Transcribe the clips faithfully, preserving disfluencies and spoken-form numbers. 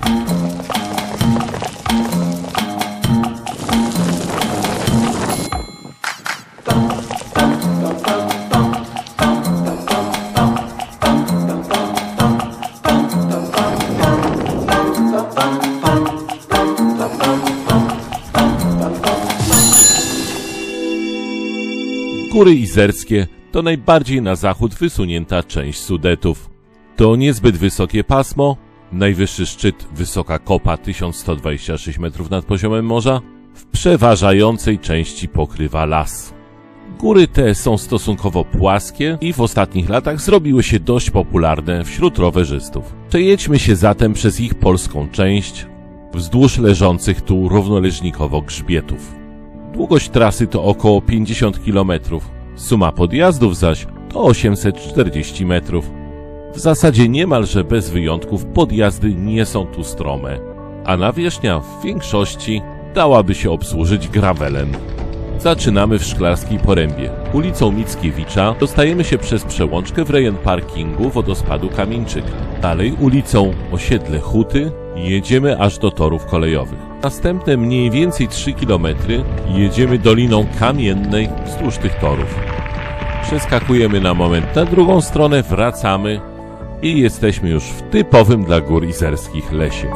Góry Izerskie to najbardziej na zachód wysunięta część Sudetów. To niezbyt wysokie pasmo, najwyższy szczyt wysoka kopa tysiąc sto dwadzieścia sześć metrów nad poziomem morza, w przeważającej części pokrywa las. Góry te są stosunkowo płaskie i w ostatnich latach zrobiły się dość popularne wśród rowerzystów. Przejedźmy się zatem przez ich polską część, wzdłuż leżących tu równoleżnikowo grzbietów. Długość trasy to około pięćdziesiąt kilometrów, suma podjazdów zaś to osiemset czterdzieści metrów. W zasadzie niemalże bez wyjątków podjazdy nie są tu strome, a nawierzchnia w większości dałaby się obsłużyć gravelem. Zaczynamy w Szklarskiej Porębie. Ulicą Mickiewicza dostajemy się przez przełączkę w rejon parkingu wodospadu Kamieńczyk. Dalej ulicą Osiedle Huty jedziemy aż do torów kolejowych. Następne mniej więcej trzy kilometry jedziemy Doliną Kamiennej wzdłuż tych torów. Przeskakujemy na moment na drugą stronę, wracamy i jesteśmy już w typowym dla gór izerskich lesie.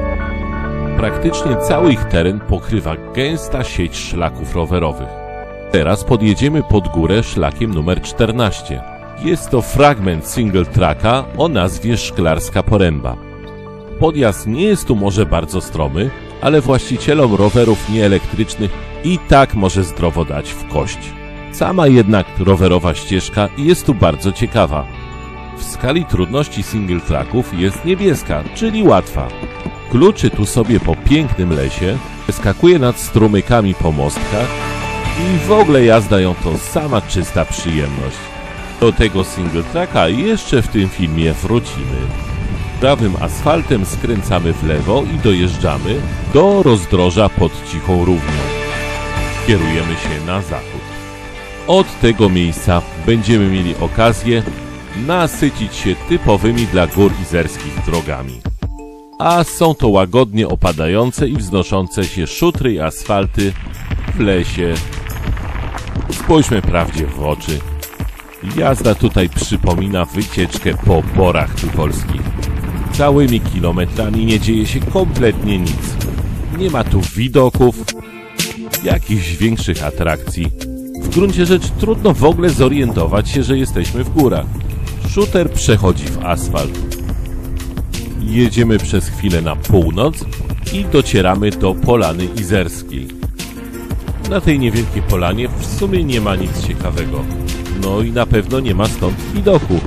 Praktycznie cały ich teren pokrywa gęsta sieć szlaków rowerowych. Teraz podjedziemy pod górę szlakiem numer czternaście. Jest to fragment single tracka o nazwie Szklarska Poręba. Podjazd nie jest tu może bardzo stromy, ale właścicielom rowerów nieelektrycznych i tak może zdrowo dać w kość. Sama jednak rowerowa ścieżka jest tu bardzo ciekawa. W skali trudności single tracków jest niebieska, czyli łatwa. Kluczy tu sobie po pięknym lesie, skakuje nad strumykami po mostkach i w ogóle jazda ją to sama czysta przyjemność. Do tego single tracka jeszcze w tym filmie wrócimy. Prawym asfaltem skręcamy w lewo i dojeżdżamy do rozdroża pod Cichą Równią. Kierujemy się na zachód. Od tego miejsca będziemy mieli okazję nasycić się typowymi dla gór izerskich drogami. A są to łagodnie opadające i wznoszące się szutry i asfalty w lesie. Spójrzmy prawdzie w oczy. Jazda tutaj przypomina wycieczkę po borach tucholskich. Całymi kilometrami nie dzieje się kompletnie nic. Nie ma tu widoków, jakichś większych atrakcji. W gruncie rzeczy trudno w ogóle zorientować się, że jesteśmy w górach. Szuter przechodzi w asfalt. Jedziemy przez chwilę na północ i docieramy do Polany Izerskiej. Na tej niewielkiej polanie w sumie nie ma nic ciekawego. No i na pewno nie ma stąd widoku.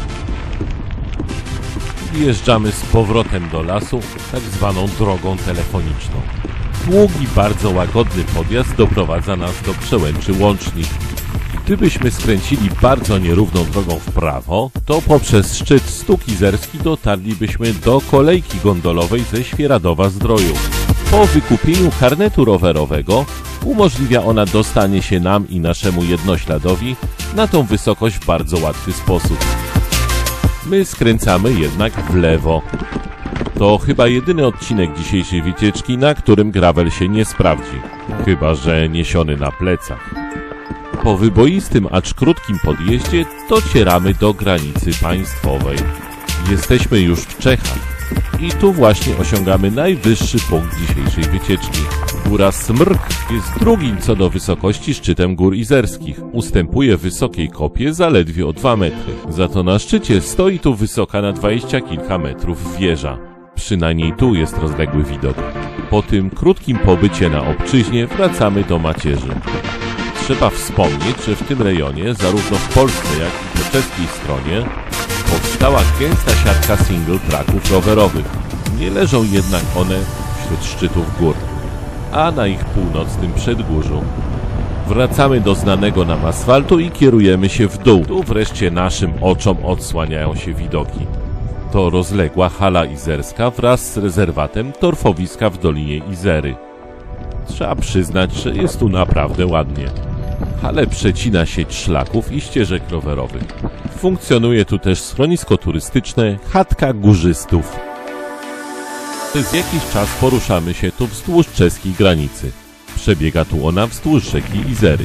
Wjeżdżamy z powrotem do lasu, tak zwaną drogą telefoniczną. Długi, bardzo łagodny podjazd doprowadza nas do przełęczy Łącznik. Gdybyśmy skręcili bardzo nierówną drogą w prawo, to poprzez szczyt Stóg Izerski dotarlibyśmy do kolejki gondolowej ze Świeradowa-Zdroju. Po wykupieniu karnetu rowerowego umożliwia ona dostanie się nam i naszemu jednośladowi na tą wysokość w bardzo łatwy sposób. My skręcamy jednak w lewo. To chyba jedyny odcinek dzisiejszej wycieczki, na którym gravel się nie sprawdzi. Chyba że niesiony na plecach. Po wyboistym, acz krótkim podjeździe docieramy do granicy państwowej. Jesteśmy już w Czechach. I tu właśnie osiągamy najwyższy punkt dzisiejszej wycieczki. Góra Smrk jest drugim co do wysokości szczytem gór izerskich. Ustępuje wysokiej kopie zaledwie o dwa metry. Za to na szczycie stoi tu wysoka na dwadzieścia kilka metrów wieża. Przynajmniej tu jest rozległy widok. Po tym krótkim pobycie na obczyźnie wracamy do macierzy. Trzeba wspomnieć, że w tym rejonie, zarówno w Polsce, jak i po czeskiej stronie, powstała gęsta siatka single tracków rowerowych. Nie leżą jednak one wśród szczytów gór, a na ich północnym przedgórzu. Wracamy do znanego nam asfaltu i kierujemy się w dół. Tu wreszcie naszym oczom odsłaniają się widoki. To rozległa hala izerska wraz z rezerwatem torfowiska w Dolinie Izery. Trzeba przyznać, że jest tu naprawdę ładnie. Halę przecina sieć szlaków i ścieżek rowerowych. Funkcjonuje tu też schronisko turystyczne Chatka Górzystów. Przez jakiś czas poruszamy się tu wzdłuż czeskiej granicy. Przebiega tu ona wzdłuż rzeki Izery.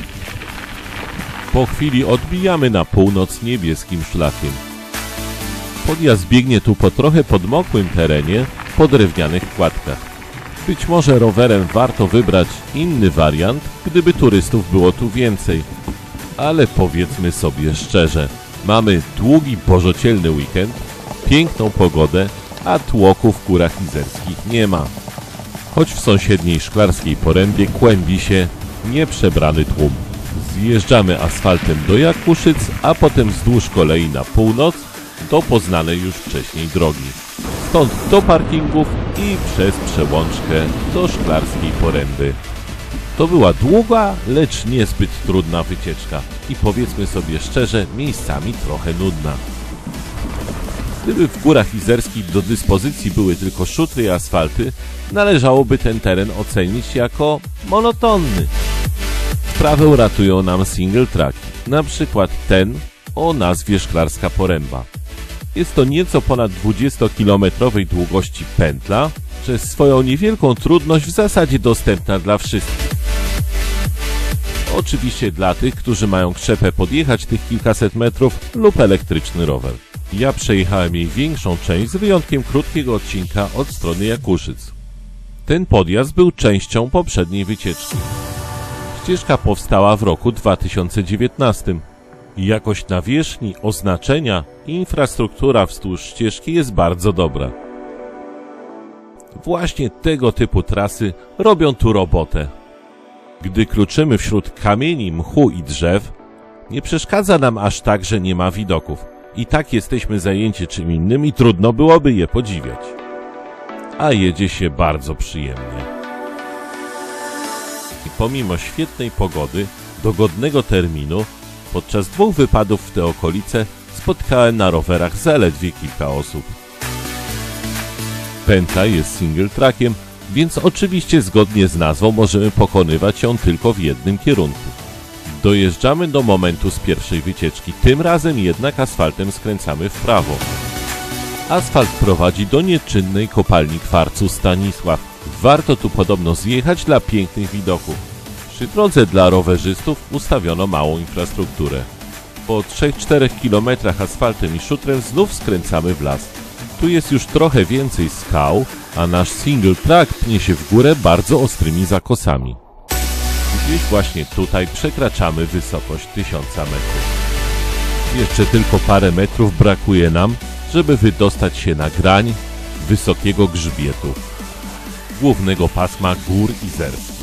Po chwili odbijamy na północ niebieskim szlakiem. Podjazd biegnie tu po trochę podmokłym terenie, po drewnianych kładkach. Być może rowerem warto wybrać inny wariant, gdyby turystów było tu więcej. Ale powiedzmy sobie szczerze, mamy długi, bożocielny weekend, piękną pogodę, a tłoku w górach izerskich nie ma. Choć w sąsiedniej Szklarskiej Porębie kłębi się nieprzebrany tłum. Zjeżdżamy asfaltem do Jakuszyc, a potem wzdłuż kolei na północ do poznanej już wcześniej drogi. Stąd do parkingów i przez przełączkę do Szklarskiej Poręby. To była długa, lecz niezbyt trudna wycieczka i powiedzmy sobie szczerze, miejscami trochę nudna. Gdyby w górach izerskich do dyspozycji były tylko szutry i asfalty, należałoby ten teren ocenić jako monotonny. Sprawę ratują nam single tracki, na przykład ten o nazwie Szklarska Poręba. Jest to nieco ponad dwudziestokilometrowej długości pętla, przez swoją niewielką trudność w zasadzie dostępna dla wszystkich. Oczywiście dla tych, którzy mają krzepę podjechać tych kilkaset metrów lub elektryczny rower. Ja przejechałem jej większą część z wyjątkiem krótkiego odcinka od strony Jakuszyc. Ten podjazd był częścią poprzedniej wycieczki. Ścieżka powstała w roku dwa tysiące dziewiętnastym. Jakość nawierzchni, oznaczenia i infrastruktura wzdłuż ścieżki jest bardzo dobra. Właśnie tego typu trasy robią tu robotę. Gdy kluczymy wśród kamieni, mchu i drzew, nie przeszkadza nam aż tak, że nie ma widoków. I tak jesteśmy zajęci czym innym i trudno byłoby je podziwiać. A jedzie się bardzo przyjemnie. I pomimo świetnej pogody, dogodnego terminu, podczas dwóch wypadów w te okolice spotkałem na rowerach zaledwie kilka osób. Pętla jest single trackiem, więc oczywiście zgodnie z nazwą możemy pokonywać ją tylko w jednym kierunku. Dojeżdżamy do momentu z pierwszej wycieczki, tym razem jednak asfaltem skręcamy w prawo. Asfalt prowadzi do nieczynnej kopalni kwarcu Stanisław. Warto tu podobno zjechać dla pięknych widoków. Przy drodze dla rowerzystów ustawiono małą infrastrukturę. Po trzech czterech kilometrach asfaltem i szutrem znów skręcamy w las. Tu jest już trochę więcej skał, a nasz single track pnie się w górę bardzo ostrymi zakosami. Gdzieś właśnie tutaj przekraczamy wysokość tysiąca metrów. Jeszcze tylko parę metrów brakuje nam, żeby wydostać się na grań wysokiego grzbietu, głównego pasma gór izerskich.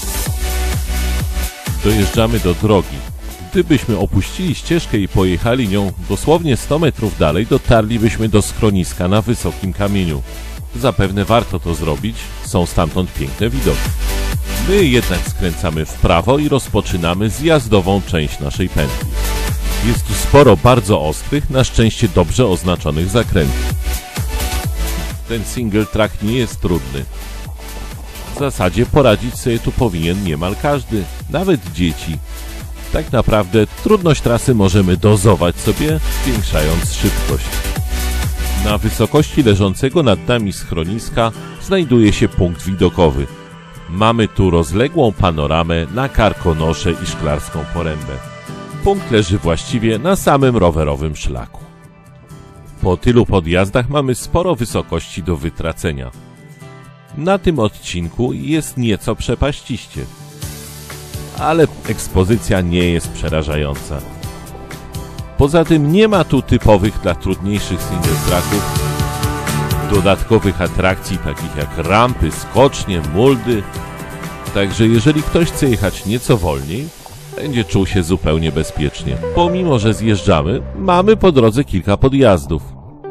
Dojeżdżamy do drogi. Gdybyśmy opuścili ścieżkę i pojechali nią dosłownie sto metrów dalej, dotarlibyśmy do schroniska na wysokim kamieniu. Zapewne warto to zrobić, są stamtąd piękne widoki. My jednak skręcamy w prawo i rozpoczynamy zjazdową część naszej pętli. Jest tu sporo bardzo ostrych, na szczęście dobrze oznaczonych zakrętów. Ten single track nie jest trudny. W zasadzie poradzić sobie tu powinien niemal każdy, nawet dzieci. Tak naprawdę trudność trasy możemy dozować sobie, zwiększając szybkość. Na wysokości leżącego nad nami schroniska znajduje się punkt widokowy. Mamy tu rozległą panoramę na Karkonosze i Szklarską Porębę. Punkt leży właściwie na samym rowerowym szlaku. Po tylu podjazdach mamy sporo wysokości do wytracenia. Na tym odcinku jest nieco przepaściście, ale ekspozycja nie jest przerażająca. Poza tym nie ma tu typowych dla trudniejszych single tracków dodatkowych atrakcji takich jak rampy, skocznie, muldy. Także jeżeli ktoś chce jechać nieco wolniej, będzie czuł się zupełnie bezpiecznie. Pomimo że zjeżdżamy, mamy po drodze kilka podjazdów.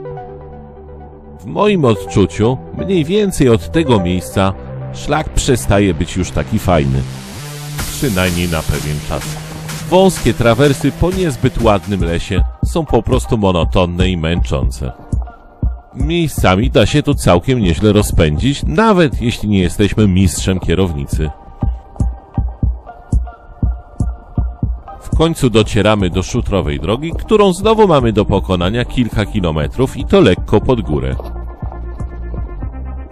W moim odczuciu, mniej więcej od tego miejsca szlak przestaje być już taki fajny. Przynajmniej na pewien czas. Wąskie trawersy po niezbyt ładnym lesie są po prostu monotonne i męczące. Miejscami da się tu całkiem nieźle rozpędzić, nawet jeśli nie jesteśmy mistrzem kierownicy. W końcu docieramy do szutrowej drogi, którą znowu mamy do pokonania kilka kilometrów i to lekko pod górę.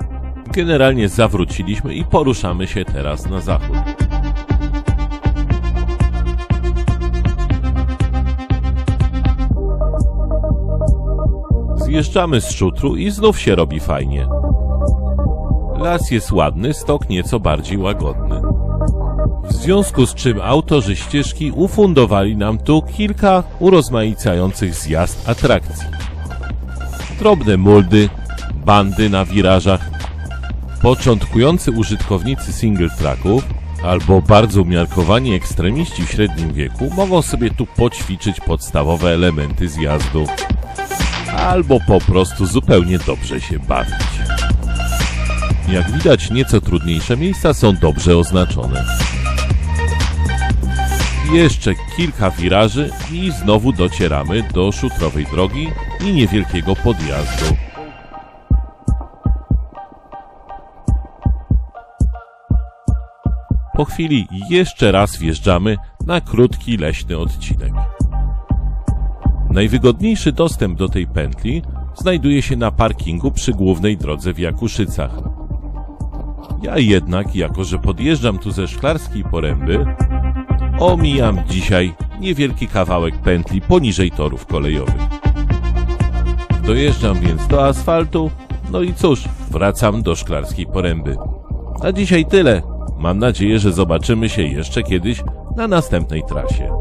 Generalnie zawróciliśmy i poruszamy się teraz na zachód. Zjeżdżamy z szutru i znów się robi fajnie. Las jest ładny, stok nieco bardziej łagodny. W związku z czym autorzy ścieżki ufundowali nam tu kilka urozmaicających zjazd atrakcji. Drobne muldy, bandy na wirażach, początkujący użytkownicy single tracków albo bardzo umiarkowani ekstremiści w średnim wieku mogą sobie tu poćwiczyć podstawowe elementy zjazdu, albo po prostu zupełnie dobrze się bawić. Jak widać, nieco trudniejsze miejsca są dobrze oznaczone. Jeszcze kilka wiraży i znowu docieramy do szutrowej drogi i niewielkiego podjazdu. Po chwili jeszcze raz wjeżdżamy na krótki leśny odcinek. Najwygodniejszy dostęp do tej pętli znajduje się na parkingu przy głównej drodze w Jakuszycach. Ja jednak, jako że podjeżdżam tu ze Szklarskiej Poręby, omijam dzisiaj niewielki kawałek pętli poniżej torów kolejowych. Dojeżdżam więc do asfaltu, no i cóż, wracam do Szklarskiej Poręby. Na dzisiaj tyle. Mam nadzieję, że zobaczymy się jeszcze kiedyś na następnej trasie.